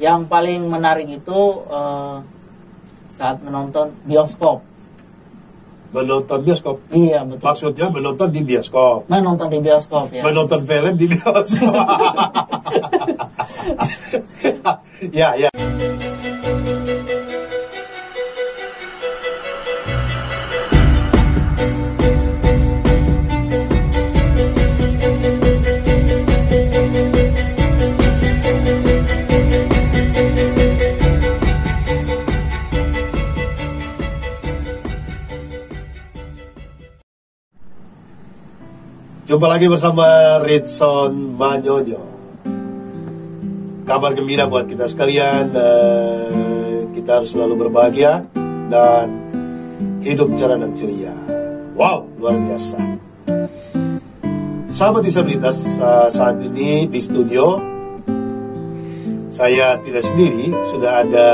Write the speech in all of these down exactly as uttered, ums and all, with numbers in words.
Yang paling menarik itu uh, saat menonton bioskop. Menonton bioskop? Iya, betul. Maksudnya menonton di bioskop? Menonton di bioskop, ya. Menonton film di bioskop? Ya, ya. Jumpa lagi bersama Ritson Manyonyo. Kabar gembira buat kita sekalian. uh, Kita harus selalu berbahagia dan hidup cerah dan ceria. Wow, luar biasa. Sahabat disabilitas, uh, saat ini di studio saya tidak sendiri. Sudah ada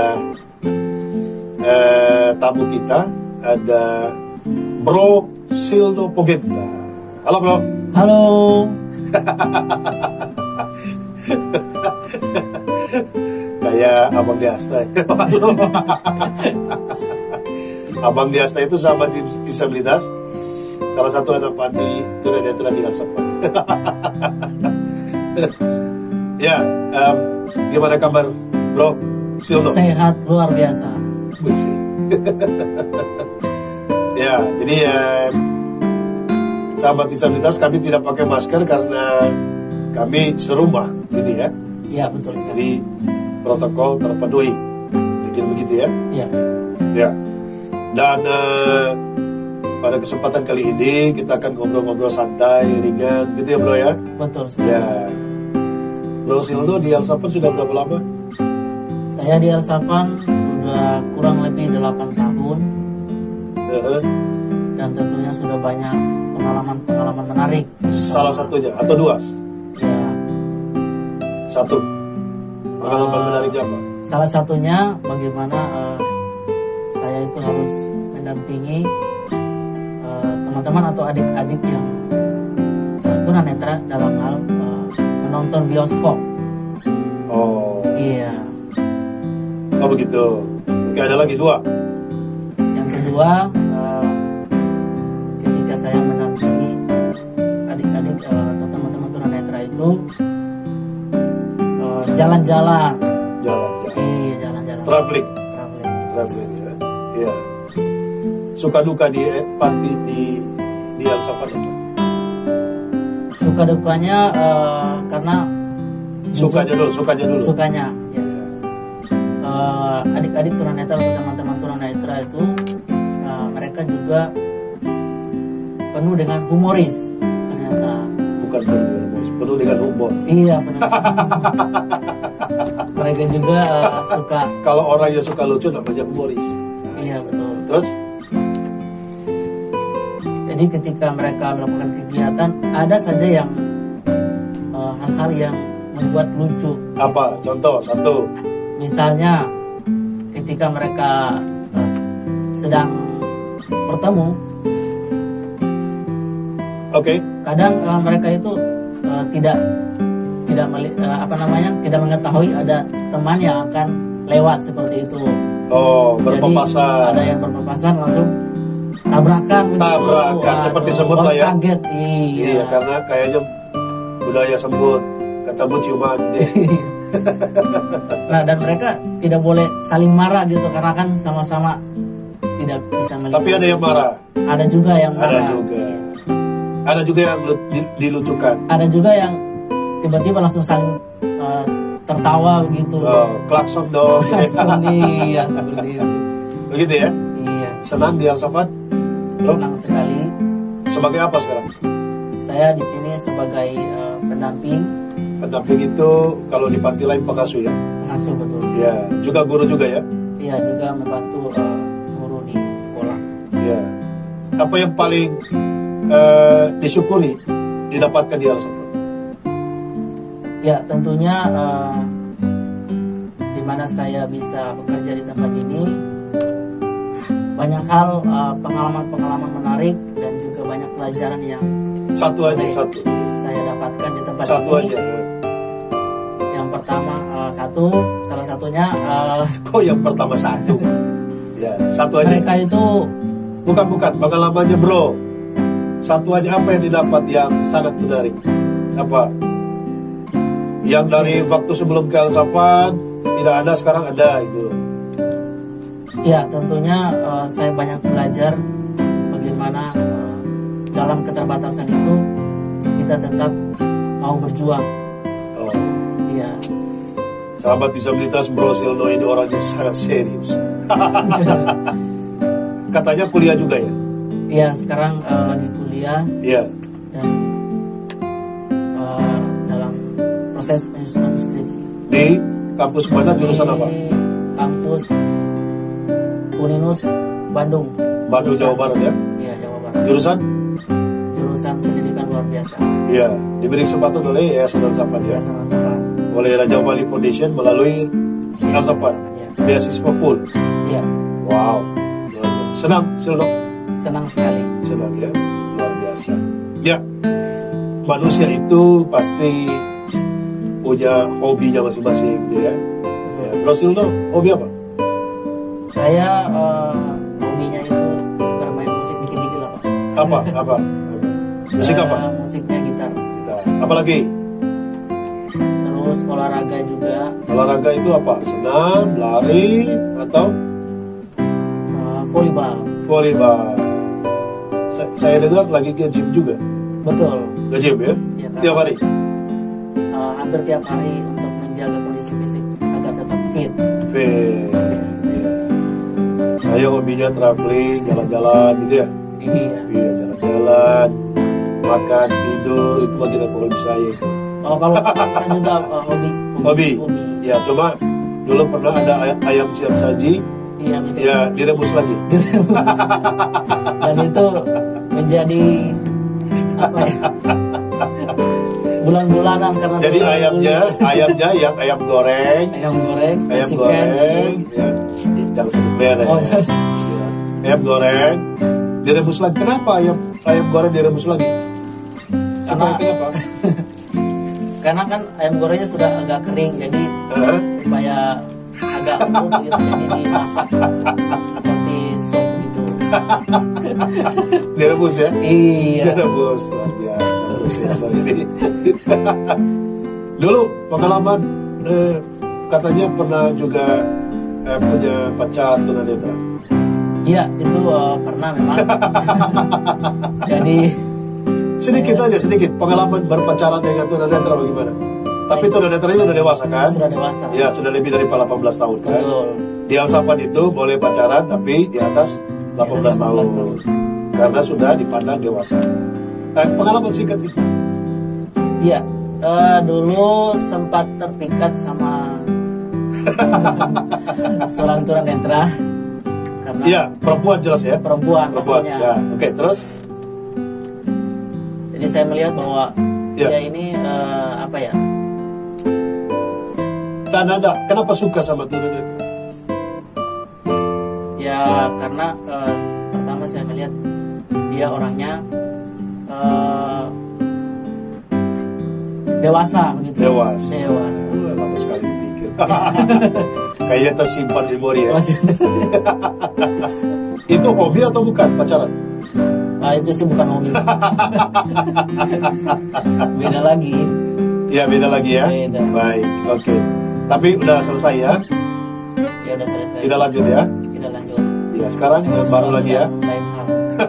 uh, tamu kita. Ada Bro Silno Pogenta. Halo bro. Halo. Kayak Abang Diasta. Abang Diasta itu sahabat disabilitas, salah satu anak panti tunanetra di Al-Safan. Ya, um, gimana kabar bro Silno? Sehat luar biasa. Ya, jadi ya, sahabat disabilitas, kami tidak pakai masker karena kami serumah, gitu ya. Ya, betul sekali. Jadi protokol terpenuhi, bikin begitu ya. Ya. Ya. Dan uh, pada kesempatan kali ini kita akan ngobrol-ngobrol santai, ringan, gitu ya bro ya. Betul sekali. Ya. Bro Silno di Al-Safan sudah berapa lama? Saya di Al-Safan sudah kurang lebih delapan tahun. Uh-huh. Dan tentunya sudah banyak pengalaman-pengalaman menarik. Salah satunya atau dua? Ya. Satu. Pengalaman uh, menariknya apa? Salah satunya bagaimana uh, saya itu harus mendampingi uh, teman-teman atau adik-adik yang uh, tunanetra dalam hal uh, menonton bioskop. Oh. Iya. Oh begitu. Oke, ada lagi dua. Yang kedua, uh, ketika saya mendampingi adik-adik uh, atau teman-teman tunanetra itu uh, jalan-jalan. Jalan-jalan. Iya, jalan-jalan. Traveling. Traveling. Traveling ya. Iya. Suka duka di panti di di Al-Safan apa? Suka dukanya uh, karena Sukanya dulu, sukanya dulu. Sukanya, ya. Uh, adik-adik tunanetra atau teman-teman tunanetra itu uh, mereka juga penuh dengan humoris ternyata. Bukan penuh dengan humoris, penuh dengan humor. Iya, penuh. Mereka juga uh, suka. Kalau orang yang suka lucu namanya humoris. Iya, betul. Terus? Jadi ketika mereka melakukan kegiatan, ada saja yang uh, hal-hal yang membuat lucu. Apa? Contoh satu. Misalnya ketika mereka uh, sedang bertemu, oke. Okay. Kadang uh, mereka itu uh, tidak tidak uh, apa namanya tidak mengetahui ada teman yang akan lewat seperti itu. Oh, berpapasan. Jadi ada yang berpapasan langsung tabrakan begitu. Tabrakan Aduh, seperti semut lah ya. Kaget, iya. Iya, karena kayaknya budaya semut. Ketemu ciuman gitu. Nah, dan mereka tidak boleh saling marah gitu karena kan sama-sama tidak bisa melihat. Tapi ada yang marah. Ada juga yang marah. Ada juga. Ada juga yang dilucukan. Ada juga yang tiba-tiba langsung saling uh, tertawa begitu. Oh, klakson dong. Klakson iya seperti itu. Begitu ya? Iya. Senang di Al-Safan? Senang sekali. Sebagai apa sekarang? Saya di sini sebagai uh, pendamping. Pendamping itu kalau di panti lain pengasuh ya? Pengasuh, betul. Ya, juga guru juga ya? Iya, juga membantu uh, guru di sekolah. Ya. Apa yang paling uh, disyukuri didapatkan di Al-Safan? Ya, tentunya uh, di mana saya bisa bekerja di tempat ini, banyak hal uh, pengalaman-pengalaman menarik dan juga banyak pelajaran yang satu aja satu saya dapatkan di tempat satu ini. aja. Yang pertama, uh, uh, satu, salah satunya uh, Kok yang pertama satu? Ya, satu aja. mereka itu Bukan, bukan. Pengalamannya bro. Satu aja, apa yang didapat yang sangat menarik? Apa? Yang dari waktu sebelum ke El Safan tidak ada, sekarang ada itu. ya tentunya uh, saya banyak belajar bagaimana uh, dalam keterbatasan itu kita tetap mau berjuang. Oh. Iya. Sahabat disabilitas, Bro Silno ini orangnya sangat serius. Katanya kuliah juga ya? Iya, sekarang uh, lagi kuliah Iya. dan uh, dalam proses penyusunan skripsi. Di kampus mana, jurusan apa? Di kampus Uninus Bandung. Bandung, Jurusan- Jawa Barat ya? Iya, Jawa Barat. Jurusan? Jurusan pendidikan luar biasa. Iya. Diberi kesempatan oleh Yayasan El Safan ya? Ya, sama-sama. Oleh Raja Wali Foundation melalui El Safan. Ya. Beasiswa full. Iya, Wow. Luar biasa. Senang, Silno? senang sekali. Senang ya? Luar biasa. Ya. Manusia itu pasti punya hobinya masing-masing gitu ya. Ya. Bro Silno, hobi apa? Saya eh, hobinya itu bermain musik dikit-dikit lah, Pak. Apa? Apa? Apa? Musik Eh, apa? Musiknya gitar. Kita. Apa lagi? Terus olahraga juga, Olahraga itu apa? Senam, lari, atau eh, volleyball. volleyball? Sa- Saya dengar lagi ke gym juga. Betul. Ke gym ya? Iya, Kak. Tiap hari? Eh, hampir tiap hari untuk menjaga kondisi fisik agar tetap fit. Fit. Ya. Saya hobinya traveling, jalan-jalan gitu ya. Iya. Iya, jalan-jalan, makan, tidur, itu bagian dari hobi saya itu. Oh, kalau saya juga eh, hobi. Hobi? Hobi. Ya, cuma dulu pernah ada ay- ayam siap saji, Iya, betul. ya direbus lagi. Dan itu menjadi apa ya? Bulan-bulanan karena Jadi saya ayamnya, kuliah. ayamnya yang ayam goreng, ayam goreng, ayam chicken. goreng, ya, jangan sebut merek. Oh, Ya. Ayam goreng, direbus lagi. Kenapa ayam ayam goreng direbus lagi? Supaya Karena- kenapa? Karena kan ayam gorengnya sudah agak kering, jadi Hah? supaya agak empuk gitu, jadi dimasak seperti sup gitu. Direbus ya? Iya. Direbus, luar biasa. Luar biasa sih. Dulu pengalaman eh, katanya pernah juga eh, punya pacar tunanetra. Iya, itu eh, pernah memang. Jadi Sedikit aja, sedikit pengalaman berpacaran dengan tunanetra bagaimana? Tapi tunanetranya sudah dewasa kan? sudah dewasa. Ya, sudah lebih dari delapan belas tahun kan? Betul. Di El Safan itu boleh pacaran tapi di atas delapan belas Di atas delapan belas tahun. Karena sudah dipandang dewasa. Eh, pengalaman singkat sih. Iya, eh, dulu sempat terpikat sama seorang tunanetra karena Iya, perempuan jelas ya. perempuan, Perempuan. pastinya. Ya, oke, terus Jadi saya melihat bahwa Ya. dia ini eh, apa ya? dan ada kenapa suka sama tunanetra? Ya karena eh, pertama saya melihat dia orangnya eh, dewasa begitu. Dewasa. Dewasa. Wah, lama sekali dipikir. Kayaknya tersimpan di memori ya. Masih- Itu hobi atau bukan pacaran? Ah, itu sih bukan hobi. Beda lagi. Ya beda lagi ya. Beda. Baik, oke. Tapi udah selesai ya. Ya udah selesai. Tidak lanjut ya. Tidak lanjut. Ya sekarang yang baru Sesuatu lagi ya. yang lain hal.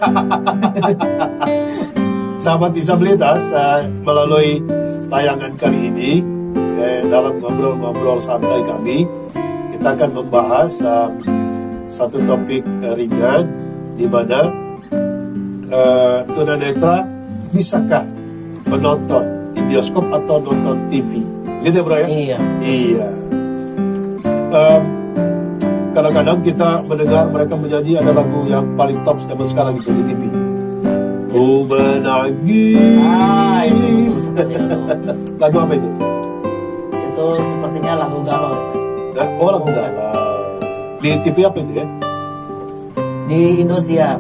Sahabat disabilitas, eh, melalui tayangan kali ini eh, dalam ngobrol-ngobrol santai kami, kita akan membahas eh, satu topik eh, ringan di mana eh, tunanetra bisakah menonton di bioskop atau nonton T V, gitu ya bro ya? Iya. Iya. Em, kadang-kadang kita mendengar mereka menyanyi ada lagu yang paling top zaman sekarang itu di T V. Ku menangis. Ah, itu betul sekali itu. Lagu apa itu? Itu sepertinya lagu galau Nah, oh lagu galau. Di T V apa itu ya? di Indosiar.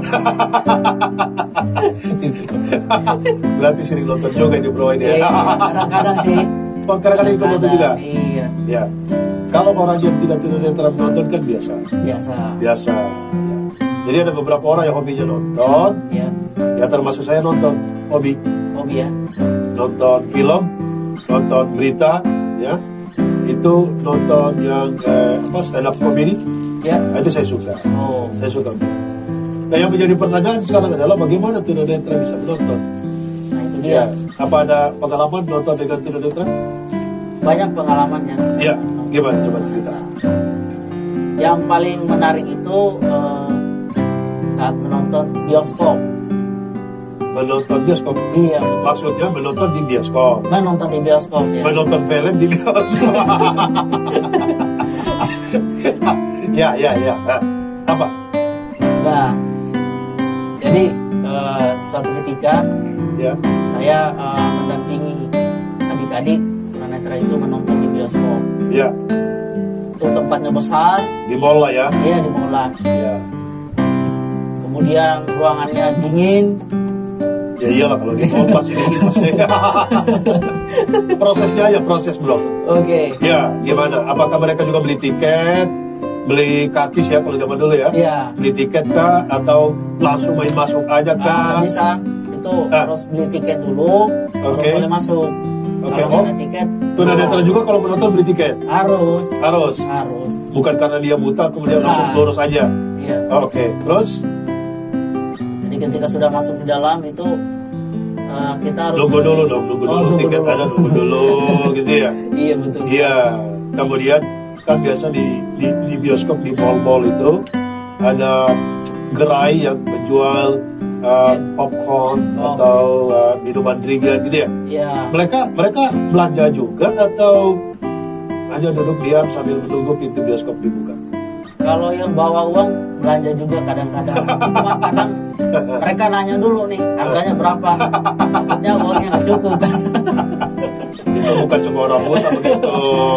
Berarti sering nonton juga ini bro ini Iya, ya. kadang-kadang sih. Oh, kadang-kadang ikut nonton juga. Iya. Ya. kalau orang yang tidak tunanetra menonton kan biasa. Biasa. Biasa. Ya. Jadi ada beberapa orang yang hobinya nonton. Ya. Ya termasuk saya nonton hobi. Hobi ya. Nonton film, nonton berita, ya. Itu nonton yang eh, apa stand up comedy. Ya. Nah, itu saya suka. Oh. Saya suka. Nah yang menjadi pertanyaan sekarang adalah bagaimana tunanetra bisa menonton? Nah itu dia. Ya. Apa ada pengalaman nonton dengan tunanetra? Banyak pengalamannya. Ya. Gimana? Coba cerita. Yang paling menarik itu eh, saat menonton bioskop. Menonton bioskop. Iya. Betul. Maksudnya menonton di bioskop. Menonton di bioskop ya. Menonton film di bioskop. Ya, ya, ya. Nah, apa? Nah, jadi eh, suatu ketika Ya. saya eh, mendampingi adik-adik tunanetra itu menonton di bioskop. Ya. Itu tempatnya besar. Di mall lah ya. Iya di Mola. Ya. Kemudian ruangannya dingin. Ya iyalah kalau di mall pasti dingin pasti. Prosesnya aja proses bro. Oke. Ya, gimana? Apakah mereka juga beli tiket, beli karcis ya kalau zaman dulu ya? Iya. Beli tiket kah atau langsung main masuk aja Ah, kah? bisa. Itu Ah. harus beli tiket dulu. Oke. Baru boleh masuk. Oke, Kalau oh. ada tiket. Tunanetra juga kalau penonton beli tiket? Harus. Harus. Harus. Bukan karena dia buta kemudian Bukan. langsung lurus aja. Iya. Oke, terus Jadi ketika sudah masuk di dalam itu eh, kita harus nunggu dulu dong, nunggu Oh, dulu tunggu tiket dulu. ada nunggu dulu gitu ya. Iya betul. Iya, kemudian kan biasa di, di, di bioskop di mall-mall itu ada gerai yang menjual uh, popcorn Oh. atau uh, minuman ringan gitu ya. Iya. Mereka mereka belanja juga atau hanya duduk diam sambil menunggu pintu bioskop dibuka? Kalau yang bawa uang belanja juga kadang-kadang. Cuma kadang mereka nanya dulu nih harganya berapa. Takutnya uangnya nggak cukup kan. Itu bukan cuma orang buta begitu.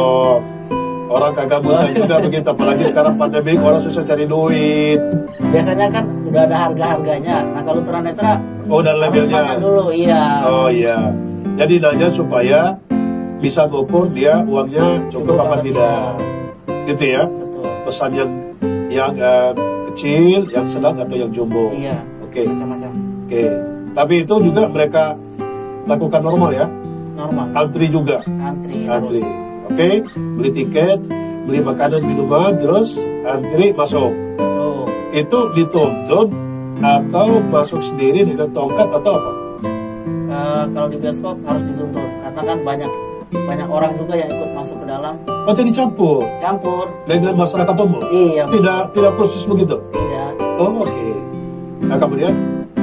Orang kagak buta juga begitu. Apalagi sekarang pandemi orang susah cari duit. Biasanya kan udah ada harga-harganya. Nah kalau tunanetra Oh dan harus labelnya. nanya dulu. Iya. Oh iya. Jadi nanya supaya bisa ngukur dia uangnya cukup, Cukup apa apa tidak. Gitu ya. Betul. Pesan yang yang eh, kecil, yang sedang atau yang jumbo. Iya. Oke. Macam-macam. Oke. Tapi itu juga mereka lakukan normal ya. Normal. Antri juga. Antri. Antri. Terus. Oke. Beli tiket, beli makanan minuman, terus antri masuk. So, Itu dituntun atau masuk sendiri dengan tongkat atau apa? eh, kalau di bioskop harus dituntun karena kan banyak banyak orang juga yang ikut masuk ke dalam Oh jadi campur campur. dengan masyarakat umum? Iya. Tidak tidak khusus begitu? Tidak. Oh oke. Nah kemudian?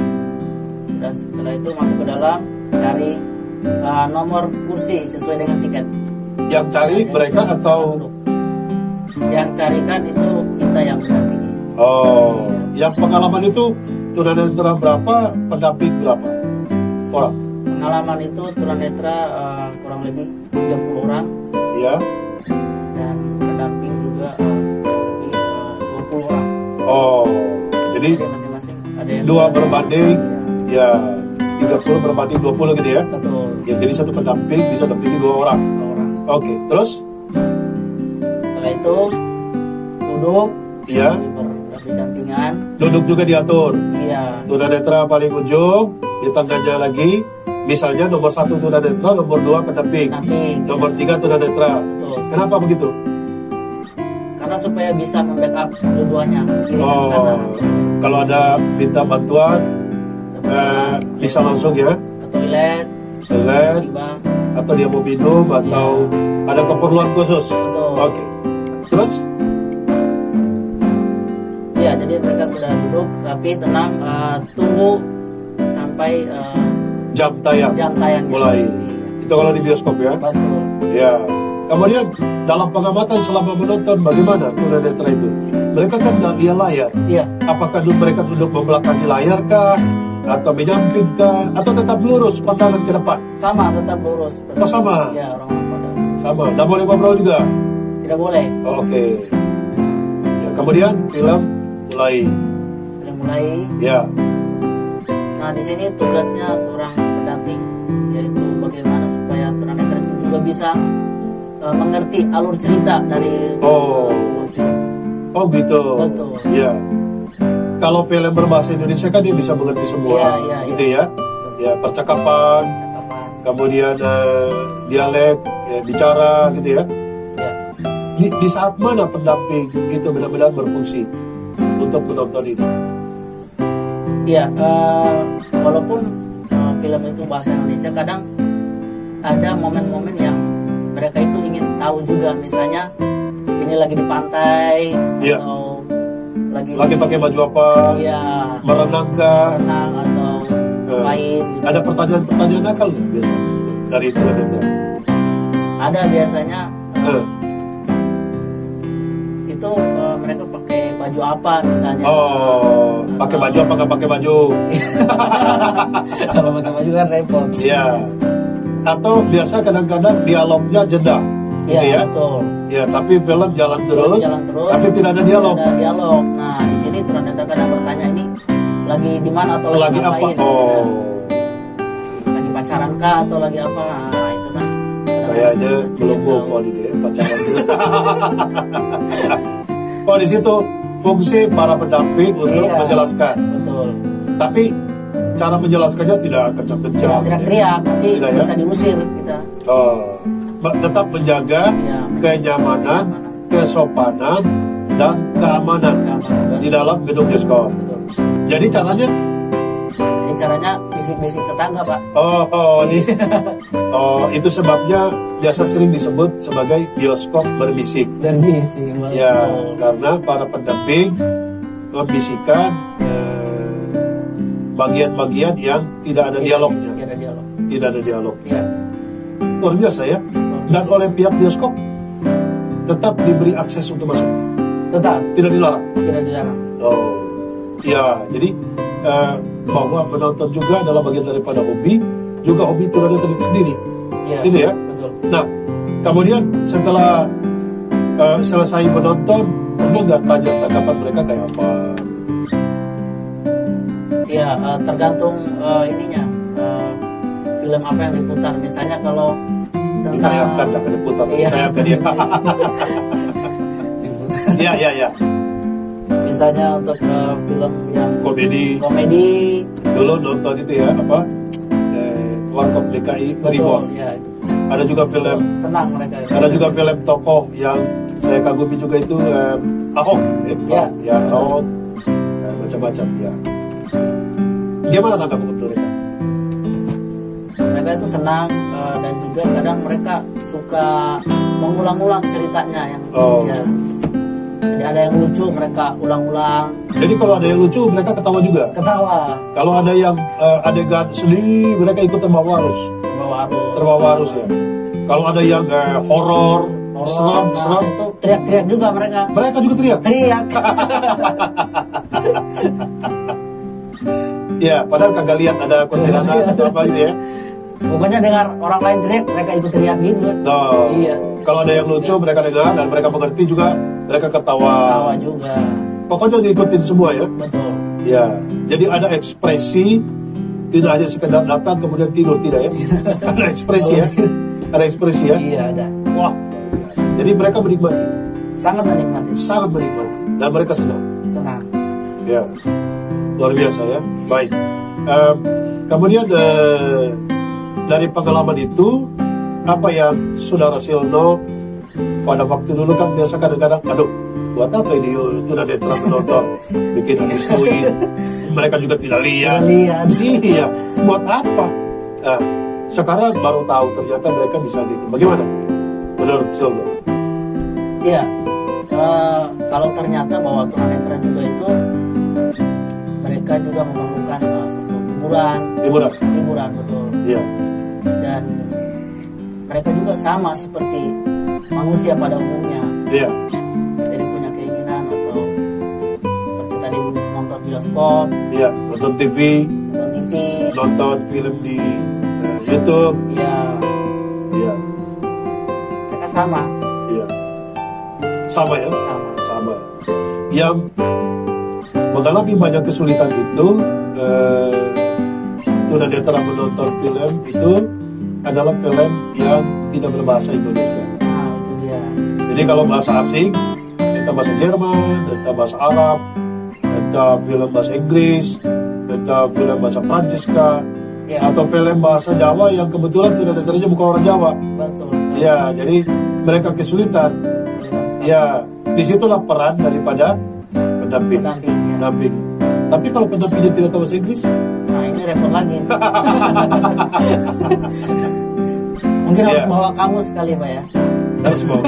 Dan setelah itu masuk ke dalam cari eh, nomor kursi sesuai dengan tiket. Yang cari Jadi, mereka kita atau? duduk. Yang carikan itu kita yang mendampingi. Oh, yang pengalaman itu tunanetra berapa, pendamping berapa orang? Pengalaman itu tunanetra eh, kurang lebih tiga puluh orang Ya. dan pendamping juga eh, kurang lebih eh, dua puluh orang. Oh, jadi Jadi masing-masing ada yang dua berbanding, Iya, ya tiga puluh berbanding dua puluh gitu ya? betul. Ya jadi satu pendamping bisa dampingi dua orang. Dua orang. Oke, terus? Setelah itu duduk Iya. berdampingan. Duduk juga diatur. Iya. Tunanetra paling ujung, di tengahnya lagi, misalnya nomor satu tunanetra, nomor dua pendamping, Pendamping. nomor tiga tunanetra. Betul. Kenapa begitu? Karena supaya bisa membackup dua-duanya kiri dan Oh, kanan. kalau ada minta bantuan, eh, bisa langsung ya, Ke toilet, toilet, tiba. atau dia mau minum, atau ada keperluan khusus. Betul. Oke, terus? Iya, jadi mereka sudah duduk rapi, tenang, eh, tunggu sampai eh, Jam tayang jam tayang mulai. Itu kalau di bioskop ya. Betul. Ya. Kemudian dalam pengamatan selama menonton bagaimana tunanetra itu? Mereka kan nggak lihat layar. Iya, Apakah du- mereka duduk membelakangi layar kah? Atau menyamping kah? Atau tetap lurus pandangan ke depan? sama tetap lurus. Oh, sama? Iya, orang-orang pada Sama. Nggak boleh ngobrol juga? tidak boleh. Oh, oke. Ya, kemudian film mulai. Sudah mulai. Ya. Nah, di sini tugasnya seorang pendamping yaitu bagaimana supaya tunanetra itu juga bisa uh, mengerti alur cerita dari Oh. uh, sebuah film. Oh gitu. Betul. Iya. Kalau film berbahasa Indonesia kan dia bisa mengerti semua, Iya, iya, gitu iya. ya. Ya percakapan, Cakapan. kemudian eh, dialek, ya, bicara, gitu ya. Ya. Di, di saat mana pendamping itu benar-benar berfungsi untuk penonton ini? Iya, uh, walaupun uh, film itu bahasa Indonesia, kadang ada momen-momen yang mereka itu ingin tahu juga, misalnya ini lagi di pantai, Iya. atau lagi Lagi di- pakai baju apa? Iya, Merenang kah? renang atau Eh, main gitu. Ada pertanyaan-pertanyaan nakal nggak biasa dari tunanetra? Ada biasanya Eh. itu uh, mereka pakai baju apa misalnya. Oh, pakai baju apa nggak pakai baju? Kalau pakai baju kan repot. Iya. Atau biasa kadang-kadang dialognya jeda, gitu Iya, ya? betul. Ya, tapi film jalan terus, Jalan terus. tapi tidak ada dialog. Tidak ada dialog. Nah, di sini tunanetra kadang bertanya, ini lagi di mana atau lagi, Lagi apa? ngapain? Oh, Nah, lagi pacaran kah atau lagi apa? Nah, itu kan. kayaknya belum move on ini ya, pacaran dulu. Oh, di situ fungsi para pendamping untuk Iya. menjelaskan. Betul. Tapi cara menjelaskannya tidak kencang-kencang. Tidak teriak-teriak, nanti Tidak ya? bisa diusir kita. Oh, ma- tetap menjaga Iya, menjaga kenyamanan, kenyamanan. kesopanan, dan keamanan Keamanan. di dalam gedung bioskop. Betul. Jadi caranya, Ini caranya bisik-bisik tetangga, Pak. oh, oh, ini, oh, itu sebabnya biasa sering disebut sebagai bioskop berbisik. Dan bisik. Ya, karena para pendamping membisikkan eh, bagian-bagian yang tidak ada dialognya, Tidak ada dialog. tidak ada dialog. Iya. Luar biasa ya. Dan oleh pihak bioskop tetap diberi akses untuk masuk, Tetap tidak dilarang. tidak dilarang. Oh, ya, jadi eh, bahwa menonton juga adalah bagian daripada hobi, juga hobi tunanetra itu sendiri, Iya. gitu ya. Betul. Nah, kemudian setelah eh, selesai menonton, pernah nggak tanya tanggapan mereka kayak apa? Iya, eh, tergantung eh, ininya, eh, film apa yang diputar. Misalnya kalau tentang Ditayangkan, jangan diputar, Iya. ditayangkan ya. Iya, iya, iya. Misalnya untuk eh, film yang Komedi. komedi, Dulu nonton itu ya, apa? Eh, Warkop D K I betul, Tribun. ya, Ada juga film senang mereka. Ada juga film tokoh yang saya kagumi juga itu um, Ahok, eh, Ya, ya betul. Ahok, eh, macam-macam ya. Gimana tanggapan mereka? Mereka itu senang, eh, dan juga kadang mereka suka mengulang-ulang ceritanya yang Oh. ya. Jadi ada yang lucu mereka ulang-ulang, Jadi kalau ada yang lucu mereka ketawa juga. ketawa, Kalau ada yang eh, adegan sedih mereka ikut terbawa arus, terbawa arus. terbawa arus ya. Kalau ada yang eh, horor, Horor, seram, nah, seram, itu teriak-teriak juga mereka. mereka juga teriak. Teriak. Ya, padahal kagak lihat ada kuntilanak atau apa gitu ya. Pokoknya dengar orang lain teriak, mereka ikut teriak gitu. No. Iya. Kalau ada yang lucu mereka dengar dan mereka mengerti juga, mereka ketawa. Tawa juga. Pokoknya diikutin semua ya. Betul. Ya, jadi ada ekspresi, tidak hanya sekedar datang kemudian tidur, tidak ya. Ada ekspresi ya. Ada ekspresi ya. Iya, ada. Wah, luar biasa. Jadi mereka menikmati, Sangat menikmati. sangat menikmati, dan mereka senang. Senang. Ya, luar biasa ya. Baik. Em, kemudian eh, dari pengalaman itu, apa yang Saudara Silno pada waktu dulu kan biasa kadang-kadang, aduh, buat apa ini tunanetra menonton, bikin anustuin, mereka juga tidak lihat. Tidak lihat. Iya, buat apa? Nah, sekarang baru tahu ternyata mereka bisa lihat. Bagaimana? Menurut Silno? Iya. Eh, kalau ternyata bahwa tunanetra juga itu mereka juga memerlukan eh, satu hiburan, Hiburan? hiburan betul. Iya. Dan mereka juga sama seperti manusia pada umumnya. Iya. Jadi punya keinginan atau seperti tadi nonton bioskop, Iya. Nonton T V, nonton T V, nonton film di eh, YouTube. ya Iya. mereka sama, Iya. Sama ya? sama. Sama. Yang mengalami banyak kesulitan itu, eh, tunanetra menonton film itu adalah film yang tidak berbahasa Indonesia. Nah, Jadi kalau bahasa asing, entah bahasa Jerman, entah bahasa Arab, entah film bahasa Inggris, entah film bahasa Prancis kah, Ya. atau film bahasa Jawa yang kebetulan tunanetranya bukan orang Jawa. Betul sekali. Ya, jadi mereka kesulitan. Kesulitan sekali. Ya, disitulah peran daripada pendamping. Pendamping, ya. Pendamping. Tapi kalau pendampingnya tidak tahu bahasa Inggris, Nah ini repot lagi. Mungkin harus Ya. bawa kamus sekali Pak ya. harus mau.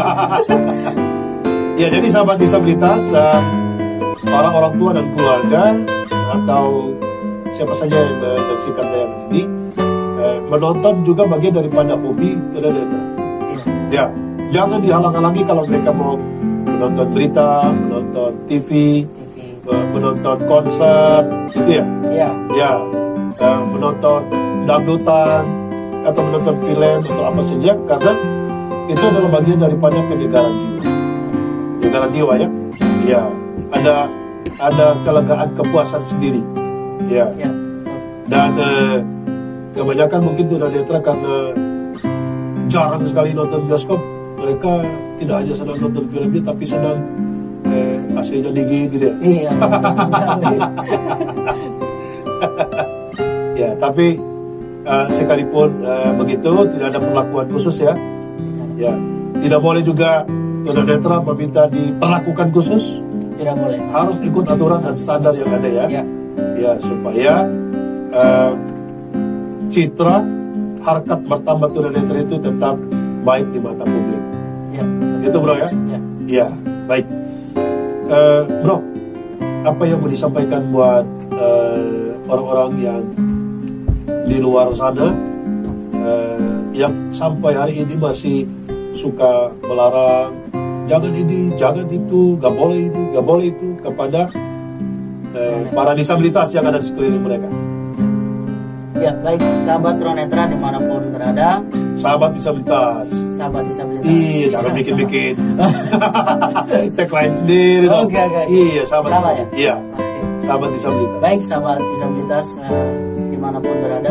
Ya, jadi sahabat disabilitas, uh, orang-orang tua dan keluarga atau siapa saja yang menyaksikan tayangan ini, uh, menonton juga bagian daripada hobi tunanetra. Iya. Ya, jangan dihalang-halangi kalau mereka mau menonton berita, menonton T V, T V. uh, menonton konser, gitu ya. Iya. Ya, uh, menonton dangdutan atau menonton film atau apa saja, karena itu adalah bagian daripada penyegaran jiwa. Penyegaran jiwa ya. Ya, ada ada kelegaan kepuasan sendiri. Ya. Iya. Dan uh, kebanyakan mungkin tunanetra karena jarang sekali nonton bioskop, mereka tidak hanya senang nonton filmnya tapi senang eh, A C-nya dingin gitu ya. Iya. betul sekali. Ya, tapi uh, sekalipun uh, begitu tidak ada perlakuan khusus ya. Ya, tidak boleh juga tunanetra meminta diperlakukan khusus. Tidak boleh. Harus ikut aturan dan standar yang ada ya. Ya. Ya, supaya uh, citra harkat martabat tunanetra itu tetap baik di mata publik. Ya. betul. Gitu bro ya. Ya. Ya, baik. Uh, bro, apa yang mau disampaikan buat uh, orang-orang yang di luar sana uh, yang sampai hari ini masih suka melarang, jangan ini, jangan itu, gak boleh ini, gak boleh itu, kepada uh, para disabilitas yang ada di sekeliling mereka. Ya, baik sahabat tunanetra dimanapun berada, Sahabat disabilitas. sahabat disabilitas. Iya, jangan bikin-bikin tagline sendiri dong. Oke, oke. Iya, sahabat. Salah ya? Iya, Oke. sahabat disabilitas. Baik sahabat disabilitas eh, dimanapun berada,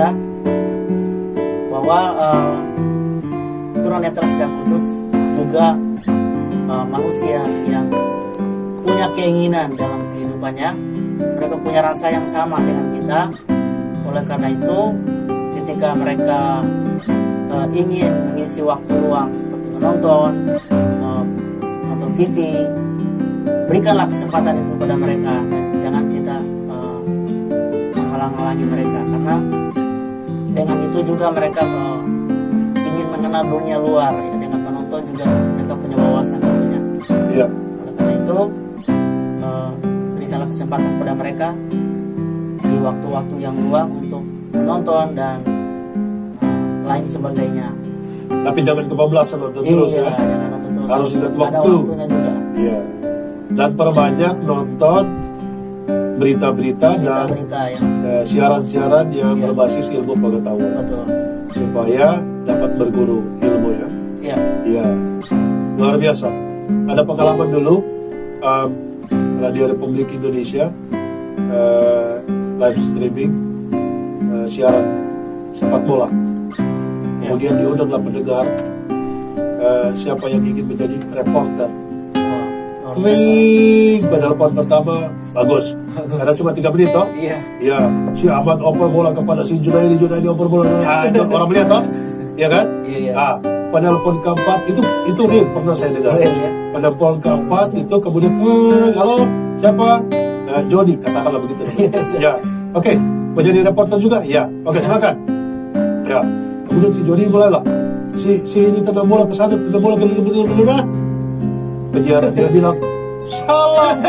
bahwa eh, tunanetra secara khusus juga eh, manusia yang punya keinginan dalam kehidupannya, mereka punya rasa yang sama dengan kita. Oleh karena itu, ketika mereka uh, ingin mengisi waktu luang seperti menonton, uh, menonton T V, berikanlah kesempatan itu kepada mereka. Jangan kita uh, menghalang-halangi mereka, karena dengan itu juga mereka uh, ingin mengenal dunia luar. Ya, dengan menonton juga mereka punya wawasan tentunya. Iya. Oleh karena itu, uh, berikanlah kesempatan kepada mereka di waktu-waktu yang luang untuk menonton dan uh, lain sebagainya. Tapi jangan kebablasan nonton terus Iya, ya. jangan nonton terus. Harus ingat Ada waktu. waktunya juga. Iya. Dan perbanyak nonton berita-berita dan Berita-berita yang eh, siaran-siaran yang Iya. berbasis ilmu pengetahuan betul. supaya dapat berguru ilmu ya. Iya. Iya. Luar biasa. Ada pengalaman dulu um, Radio Republik Indonesia uh, live streaming uh, siaran sepak bola. Kemudian diundanglah pendengar uh, siapa yang ingin menjadi reporter. Wah, luar biasa. Ring penelpon pertama bagus. Karena cuma tiga menit toh. Iya. Ya, si Ahmad oper bola kepada si Junaidi, Junaidi oper bola. Ah, itu orang melihat toh. Ya kan? Iya, iya. Ah, penelpon keempat itu itu real pernah saya dengar. Real, ya. Penelpon keempat itu kemudian "Hmm, halo, siapa? Nah, Jody, katakanlah begitu. Ya. Oke, mau jadi reporter juga? Ya. Oke, silakan. Ya. Kemudian si Jody mulailah. Si si ini tendang bola ke sana, tendang bola ke mana? Penyiar dia bilang, "Salah."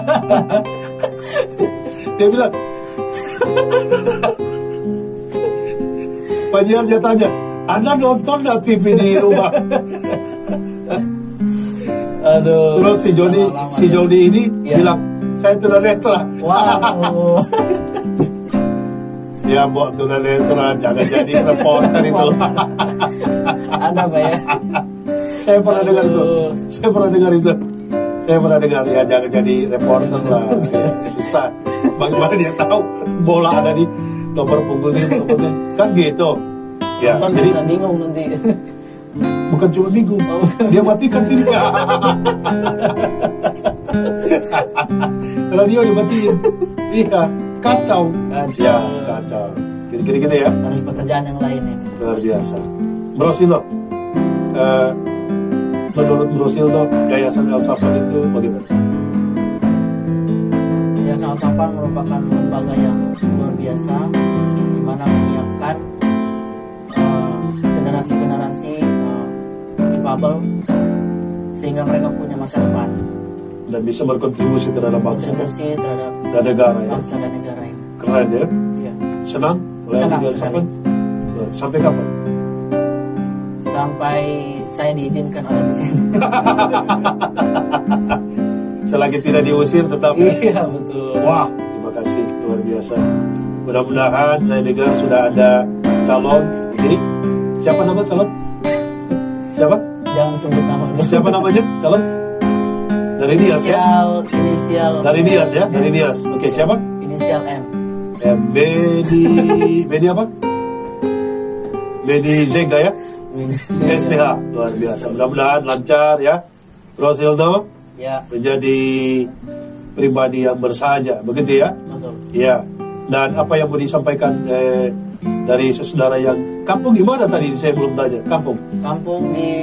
Dia bilang, penyiar dia tanya, "Anda nonton nggak T V di rumah?" Aduh. Terus si Jody, Lama-lama si ya. Jody ini Iya. bilang, "Saya tunanetra." Wow. Ya, buat tunanetra jangan jadi reporter itu. Ada Pak ya? Saya pernah dengar itu. Saya pernah dengar itu. Saya pernah dengar ya, jangan jadi reporter lah. Ya, susah. Bagaimana dia tahu bola ada di nomor punggung ini, nomor punggung ini. Kan gitu. Ya, Nonton jadi bisa bingung nanti. bukan Bukan cuma minggu, Oh. dia matikan timnya. Radio dimatiin. Iya, kacau. Kacau. Ya, kacau. Kira-kira gitu ya. Harus pekerjaan yang lain ya. Luar biasa. Bro Sildo, eh, menurut Bro Sildo, Yayasan El Safan itu bagaimana? Yayasan Al Safan merupakan lembaga yang luar biasa, di mana menyiapkan eh, generasi-generasi uh, difabel sehingga mereka punya masa depan Dan bisa berkontribusi terhadap bangsa kontribusi terhadap dan negara ya. bangsa dan negara ini. Keren ya. Ya. Senang? Senang El sekali. Safan? Sampai kapan? Sampai saya diizinkan ada di sini. Selagi tidak diusir tetap. Iya betul. Wah, terima kasih, luar biasa. Mudah-mudahan saya dengar sudah ada calon ini. Siapa nama calon? Siapa? Jangan sebut nama dulu. Siapa namanya calon? Dari Nias ya? Inisial, inisial. Dari Nias ya? Dari Nias. Oke, siapa? Inisial M. M. Bedi, Bedi apa? Bedi Zega ya? S T H, luar biasa. Mudah-mudahan lancar ya. Bro Sildo Ya, menjadi pribadi yang bersahaja, begitu ya? betul. Iya. Dan apa yang mau disampaikan eh, dari saudara yang kampung di mana tadi saya belum tanya. Kampung. Kampung di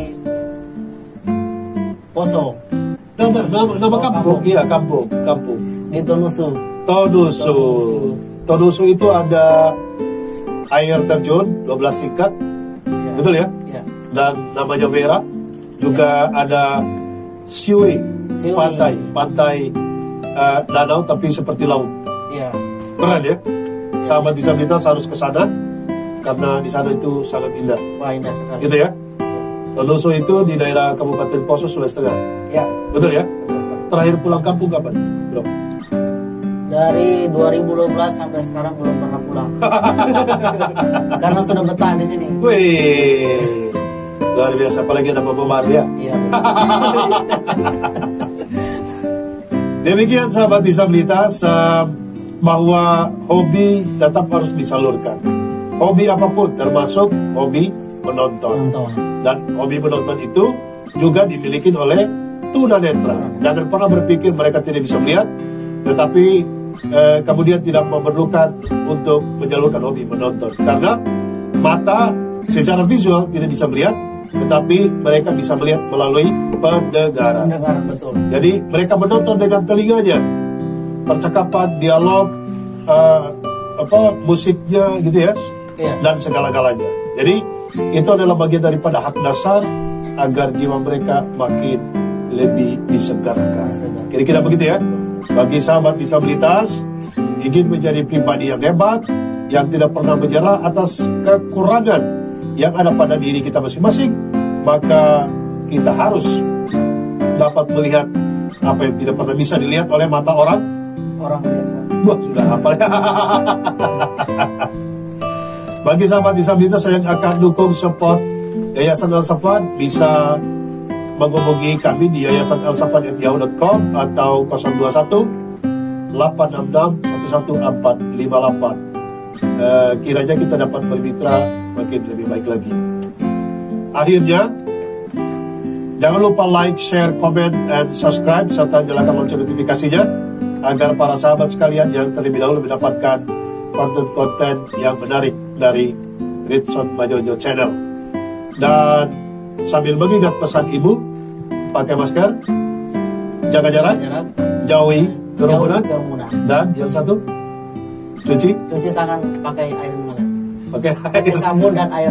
Poso, Nama, nama, nama Oh, kampung. kampung. Iya, kampung, kampung. di Tonusu. Tonusu. Tonusu. Tonusu itu ada air terjun dua belas tingkat. Ya. Betul ya? Ya. Dan namanya merah. Juga ada Siuri, Siuri. pantai, pantai eh, danau tapi seperti laut. Ya. Keren ya. Sahabat disabilitas harus ke sana karena di sana itu sangat indah. Wah, indah sekali. Gitu ya. Tonusu itu di daerah Kabupaten Poso, Sulawesi Tengah. Ya, Betul ya? betul sekali. Terakhir pulang kampung kapan, Bro? Dari dua ribu dua belas sampai sekarang belum pernah pulang. Karena sudah betah di sini. Wih, luar biasa. Apalagi ada mama baru ya. Iya, betul. Demikian sahabat disabilitas, eh, bahwa hobi tetap harus disalurkan. Hobi apapun, termasuk hobi menonton. Nonton. Dan hobi menonton itu juga dimiliki oleh tunanetra. Jangan pernah berpikir mereka tidak bisa melihat, tetapi eh, kemudian tidak memerlukan untuk menyalurkan hobi menonton. Karena mata secara visual tidak bisa melihat, tetapi mereka bisa melihat melalui pendengaran. Pendengaran, betul. Jadi mereka menonton dengan telinganya, percakapan, dialog, eh, apa musiknya gitu ya, Iya. dan segala-galanya. Jadi itu adalah bagian daripada hak dasar agar jiwa mereka makin lebih disegarkan. Disegarkan. Kira-kira begitu ya. Bagi sahabat disabilitas ingin menjadi pribadi yang hebat, yang tidak pernah menyerah atas kekurangan yang ada pada diri kita masing-masing, maka kita harus dapat melihat apa yang tidak pernah bisa dilihat oleh mata orang. Orang biasa. Wah, sudah hafal ya. Bagi sahabat disabilitas yang akan dukung support Yayasan El Safan, bisa menghubungi kami di yayasan el safan at yahoo dot com atau nol dua satu delapan enam enam satu satu empat lima delapan. Eh, kiranya kita dapat bermitra makin lebih baik lagi. Akhirnya, jangan lupa like, share, comment, and subscribe serta nyalakan lonceng notifikasinya agar para sahabat sekalian yang terlebih dahulu mendapatkan konten-konten yang menarik dari Ritson Majonyo Channel. Dan sambil mengingat pesan ibu, pakai masker, jaga jarak, Jarak, jauhi kerumunan, jauhi kerumunan. dan yang satu, cuci Cuci tangan pakai air mengalir. pakai Pakai air sabun dan air.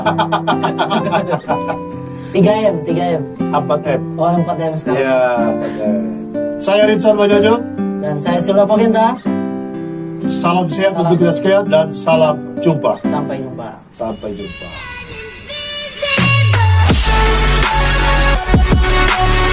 tiga M, tiga M. empat M. Oh, empat M sekarang. Ya, empat M. Saya Ritson Majonyo. Dan saya Silva Pogenta. Salam sehat Salam. untuk kita sekalian dan salam jumpa. Sampai jumpa. Sampai jumpa. Thank you.